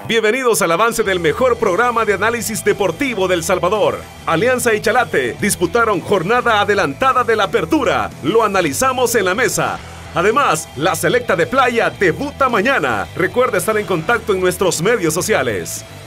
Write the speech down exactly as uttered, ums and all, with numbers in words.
Bienvenidos al avance del mejor programa de análisis deportivo del Salvador. Alianza y Chalate disputaron jornada adelantada de la apertura. Lo analizamos en la mesa. Además, la selecta de playa debuta mañana. Recuerda estar en contacto en nuestros medios sociales.